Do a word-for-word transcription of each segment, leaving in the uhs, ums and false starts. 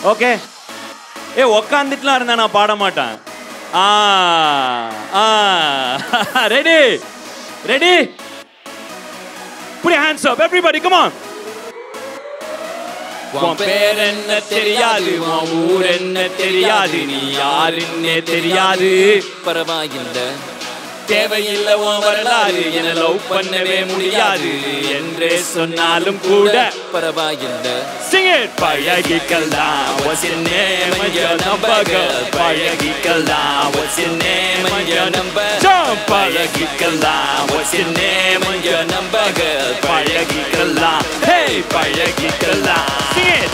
Okay ஏ உக்காந்துட்டுலாம் இருந்தா நான் பாட மாட்டேன். ஆ ஆ ready ready put your hands up everybody come on. உன் பேர் என்ன தெரியாது, உன் ஊர் என்ன தெரியாது, நீ யாருன்னே தெரியாது, பரவாயில்லை தேவையில்லை உன் வரலாறு, என லவ் பண்ணவே முடியாது என்றே சொன்னாலும் கூட பரவாயில்லை. Sing it. பழகிக்கலாம் what's your name and your number girl, பழகிக்கலாம் what's your name and your number, jump பழகிக்கலாம் what's your name and your number girl, பழகிக்கலாம் hey பழகிக்கலாம். Sing it.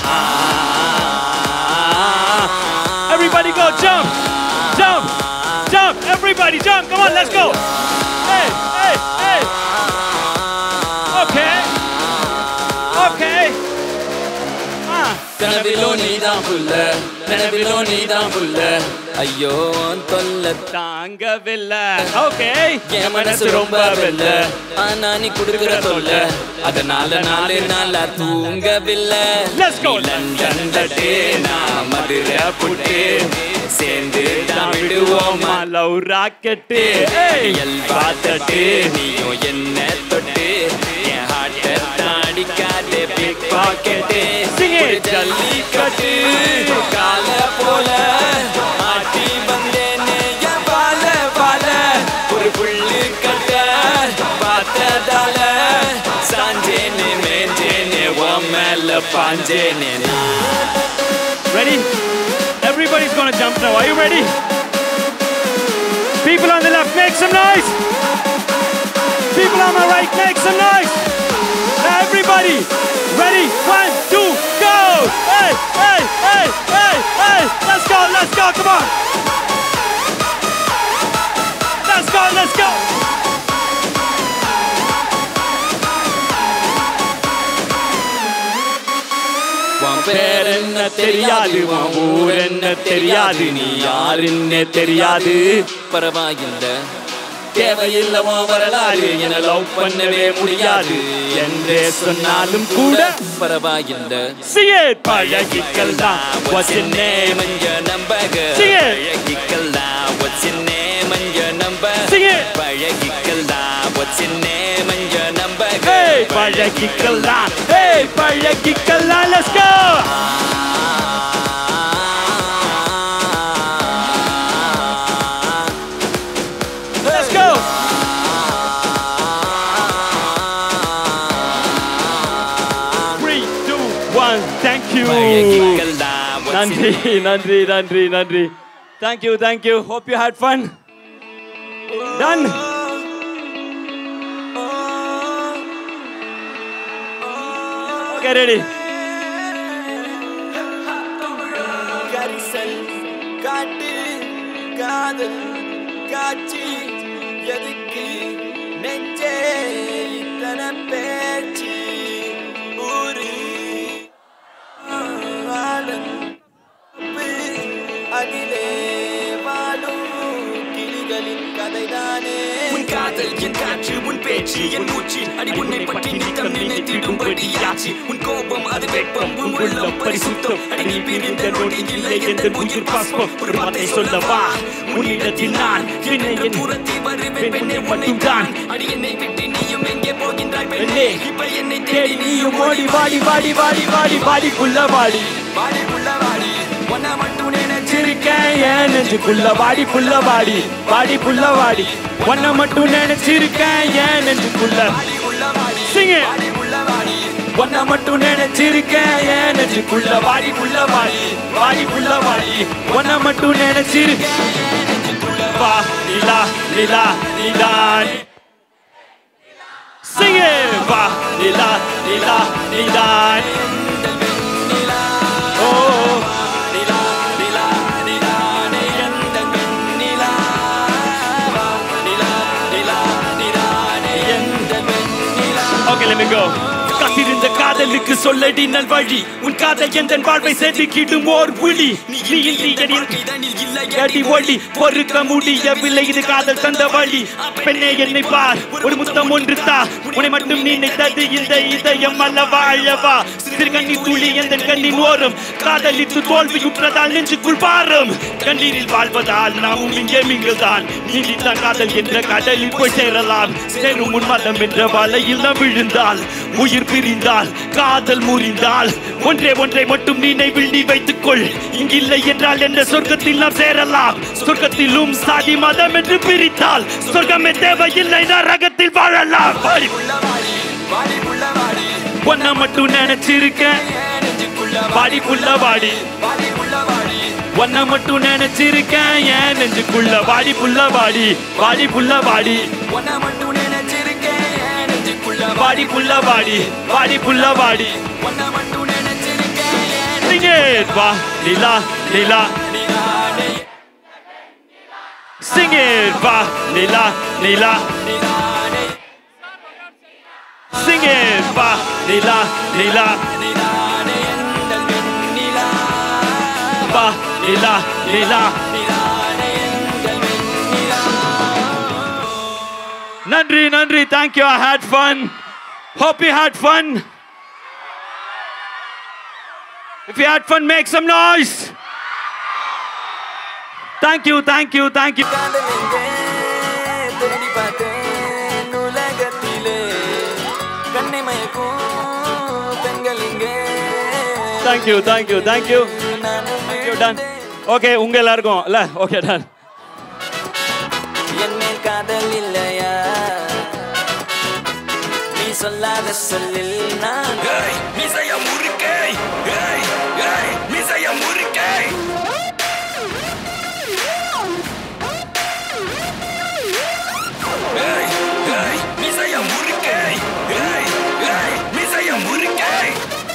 Ah, everybody go jump jump jump, everybody jump, come on, let's go. Hey, hey, hey. Okay. Okay. Ah. கனவிலோ நீதான் புள்ள, கனவிலோ நீதான் புள்ள, ஐயோ தொல்ல தாங்கவில்லை. Okay என் மனசு ரொம்ப வெல்ல, ஆனா நீ குடுக்குற தொல்ல, அதனால நாலு நாளா தூங்கவில்லை. Let's go. லண்டன் தட்டு நான் மதுரை புட்டு, சேர்ந்து தான் விடுவோமா லவ் ராக்கெட்டு, எல்வா தட்டு நீயும் என்ன தொட்டு, என் ஹார்ட்ட தாடிக்காதே பிக் பாக்கெட்டு, ஜல்லிக்கட்டு கால போல ஆட்டி வந்தேனே என் பால பால, ஒரு புள்ளு கட்ட பார்த்ததால சாஞ்சேனே மேஞ்சேனே உன் மேல பாஞ்சேனே. Ready? Everybody's gonna jump now. Are you ready? People on the left, make some noise. People on my right, make some noise. Now everybody, ready? One, two, go! Hey, hey, hey, hey, hey! Let's go, let's go, come on! Let's go, let's go! உன் பேர் என்ன தெரியாது, உன் ஊர் என்ன தெரியாது, நீ யாருன்னே தெரியாது, பரவாயில்லை தேவையில்லை உன் வரலாறு, என லவ் பண்ணவே முடியாது என்றே சொன்னாலும் கூட பரவாயில்லை. Sing it. பழகிக்கலாம் what's your name and your number girl, பழகிக்கலாம் what's your name and your number, பழகிக்கலாம் what's your name and your number girl, hey பழகிக்கலாம் hey பழகிக்கலாம். Let's go. Let's go. Three, two, one. Thank you. Nandri, Nandri, Nandri, Nandri. Thank you, thank you. Hope you had fun. Done. Get ready. காட்சி எதுக்கு நெஞ்சே இத்தனை பேச்சு, ஊரு அதிலே வாழும் கிளிகளின் கதைதானே. உன் காதல் என் காற்று, உன் பேச்சு என் மூச்சு, அடி உன்னை பற்றி நித்தம் நினைத்திடும்படியாச்சு. உன் கோபம் அது வெப்பம், உன் உள்ளம் பரிசுத்தம், அடி நீ பிரிந்த நொடி இல்லை எந்த உயிர் பாஸ்பம். ஒரு வார்த்தை சொல்லவா உன்னிடத்தில் நான், என்னை என் புறத்தி வருவேன் பெண்ணே மட்டும்தான், அடி என்னை விட்டு நீயும் எங்கே போகின்றாய் பெண்ணே, இப்ப என்னை தேடி நீயும் ஓடி வாடி வாடி வாடி வாடி வாடிக்குள்ள வாடி வாடிக்குள்ள வாடி, ஒன்ன மட்டும் நினைச்சிருக்கேன் ஏன் நெஞ்சுக்குள்ள வாடி புள்ள வாடி வாடி புள்ள வாடி, ஒன்ன மட்டும் நினைச்சிருக்கேன் ஏன் நெஞ்சுக்குள்ள. Sing it. ஒன்ன மட்டும் நினைச்சிருக்கேன் ஏன் நெஞ்சுக்குள்ள வாடி புள்ள வாடி வாடி புள்ள வாடி, ஒன்ன மட்டும் நினைச்சிருக்கேன் வா நிலா நிலா நிலா. Sing it. வா நிலா நிலா நிலா. Oh நிலா நிலா நிலா எந்த நிலா, வா நிலா நிலா நிலா எந்த நிலா. Okay, let me go. காத்திருந்த காதலுக்கு சொல்லடி நல் வழி, உன் காதல் எந்த வாழ்வை செதுக்கிடும் ஓர் புலி, நீ அடி ஒளி பொறுக்க முடியவில்லை இது காதல் தந்த வழி. பெண்ணே என்னை பார், ஒரு முத்தம் ஒன்று தா, உன்னை மட்டும் நினைத்தது இந்த இதயம் அல்லவா அழவா. சிறு கண்ணீர் துளி எந்த கண்ணின் ஓரம் காதலித்து தோல்வியுற்றதால் நெஞ்சுக்குள் பாரம் கண்ணீரில் வாழ்வதால் நாமும் இங்கே மிங்கதான் நீதித்தான் காதல் என்ற கடலில் போய் சேரலாம் சேரும் உன்மதம் என்ற வலையில் நாம் விழுந்தால் உயிர் பிரிந்தால் காதல் முறிந்தால் ஒன்றே ஒன்றை மட்டும் நினைவில் நீ வைத்துக் கொள் இங்கில்லை என்றால் என்ற சொர்க்கத்தில் நாம் சேரலாம் சொர்க்கத்திலும் சாதி மதம் என்று பிரித்தால் சொர்க்கமே தேவையில்லை நரகத்தில் வாழலாம் ஒன்ன மட்டும் நினைச்சிருக்கேன் வாடி புள்ள வாடி ஒன்ன மட்டும் நினைச்சிருக்கேன் ஏன் நெஞ்சுக்குள்ள வாடி புள்ள வாடி வாடி புள்ள வாடி ஒன்ன மட்டும் நினைச்சிருக்கேன் நெஞ்சுக்குள்ள வாடி புள்ள வாடி வாடி புள்ள வாடி ஒன்ன மட்டும் நினைச்சிருக்கேன் சிங்கே வா லீலா லீலா சிங்கே வா லீலா லீலா Sing it, ba, lila, lila, ba, lila, lila. Nandri, Nandri, thank you. I had fun. Hope you had fun. If you had fun, make some noise. Thank you, thank you, thank you. Thank you, thank you, thank you. Thank you, done. Okay, unga ellarkum illa. Okay, done. Enne kadal illaya nee sollada sollil naan hey misaya murikkai hey hey misaya murikkai hey hey misaya murikkai hey hey misaya murikkai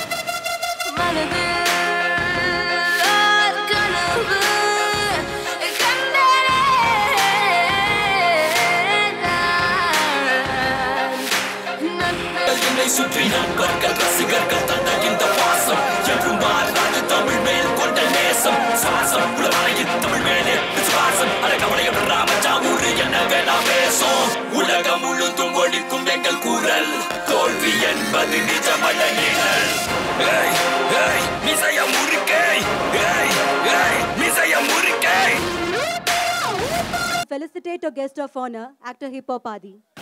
சுற்றி நண்பர்கள் ரசிகர்கள் தந்த பாசம் என்றும் மாறாது தமிழ் மேல் கொண்ட நேசம் சுவாசம் உலகின் தமிழ் மேலே விசுவாசம் அழகமடைய ராமஜாவூர் என்ன வேணா பேசும் உலகம் முழுதும் ஒழிக்கும் எங்கள் குரல் தோல்வி என்பது நிஜமல்ல நிழல் மிசைய முறுக்கை மிசைய முறுக்கை Felicitate our guest of honor, actor Hip Hop Adi.